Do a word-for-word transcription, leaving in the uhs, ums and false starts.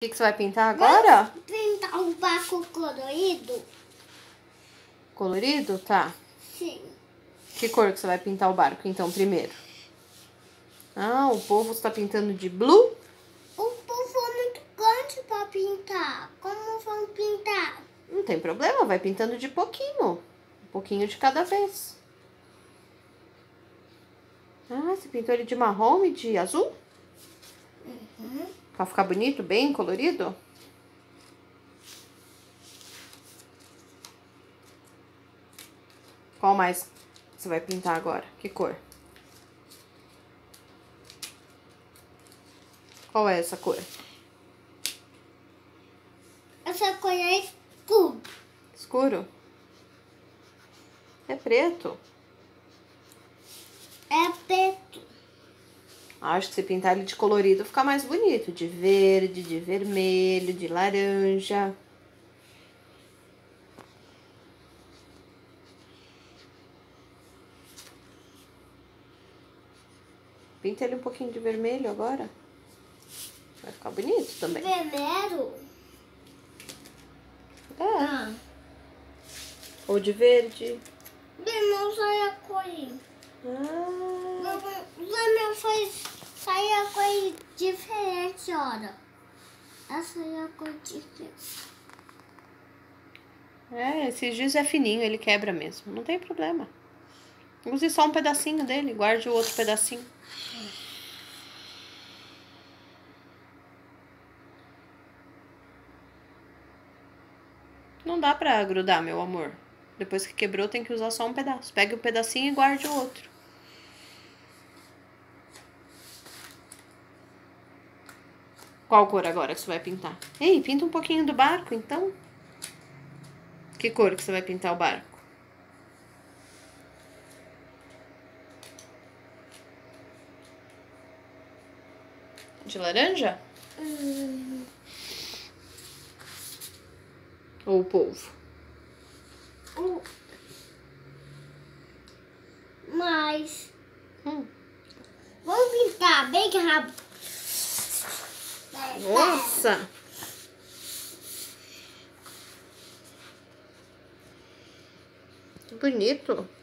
que, que você vai pintar agora? Vamos pintar um barco colorido? Colorido? Tá. Sim. Que cor que você vai pintar o barco, então, primeiro? Ah, o povo está pintando de blue? O povo é muito grande para pintar. Como vamos pintar? Não tem problema, vai pintando de pouquinho. Um pouquinho de cada vez. Ah, você pintou ele de marrom e de azul? Uhum. Pra ficar bonito, bem colorido? Qual mais você vai pintar agora? Que cor? Qual é essa cor? Essa cor é escuro. Escuro? É preto. É preto. Acho que se pintar ele de colorido fica mais bonito. De verde, de vermelho, de laranja. Pinta ele um pouquinho de vermelho agora. Vai ficar bonito também. Vermelho? É. Ah. Ou de verde. Vermelho sai a cor. Ah. Vermelho faz sai a cor diferente, olha. Essa é a cor diferente. É, esse giz é fininho, ele quebra mesmo. Não tem problema. Use só um pedacinho dele, guarde o outro pedacinho. Não dá pra grudar, meu amor. Depois que quebrou, tem que usar só um pedaço. Pegue um pedacinho e guarde o outro. Qual cor agora que você vai pintar? Ei, pinta um pouquinho do barco, então. Que cor que você vai pintar o barco? De laranja? Hum. Ou o polvo? Hum. Mas Hum. vamos pintar bem rápido. Nossa! Que bonito!